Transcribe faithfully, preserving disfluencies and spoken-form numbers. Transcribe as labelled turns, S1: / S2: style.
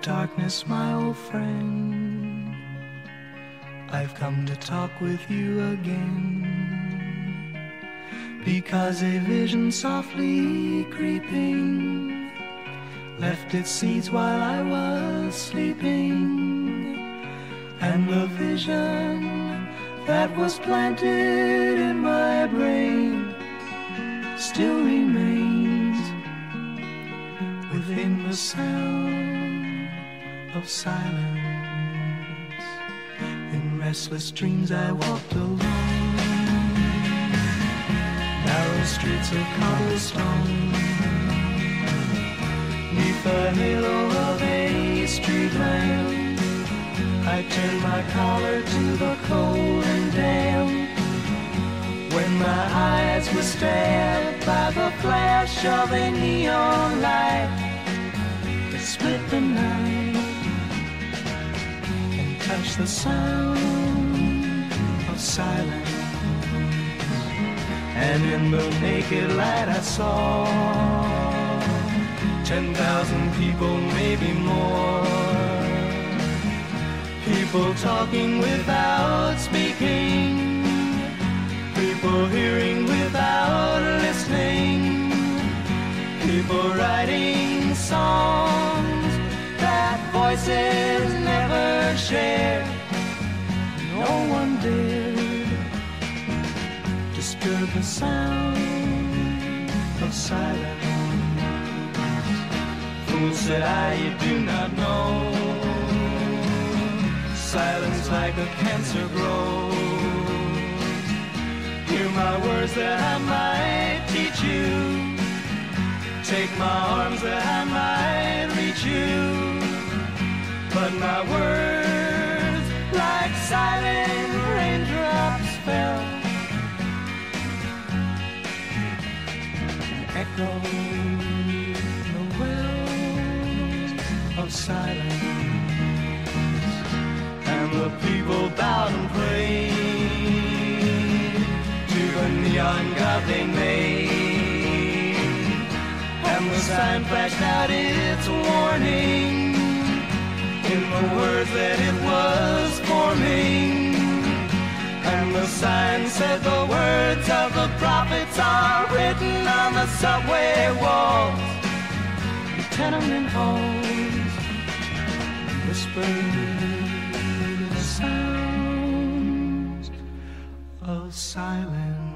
S1: darkness, my old friend, I've come to talk with you again, because a vision softly creeping left its seeds while I was sleeping, and the vision that was planted in my brain still remains within the sound of silence. In restless dreams I walked alone, narrow streets of cobblestone, neath the halo of a street lamp. I turned my collar to the cold and damp, when my eyes were stabbed by the flash of a neon light that split the night and touched the sound of silence. And in the naked light I saw ten thousand people, maybe more, people talking without speaking, people hearing without listening, people writing songs that voices never shared. No one dared disturb the sound of silence. Fool, said I, you do not know, silence like a cancer grows. Hear my words that I might teach you, take my arms that I might reach you, but my words like silent raindrops fell, echoed the wells of silence. And the people bowed and prayed to the neon god they made, and the sign flashed out its warning in the words that it was forming. And the sign said the words of the prophets are written on the subway walls, the tenement halls, whispered sounds of silence.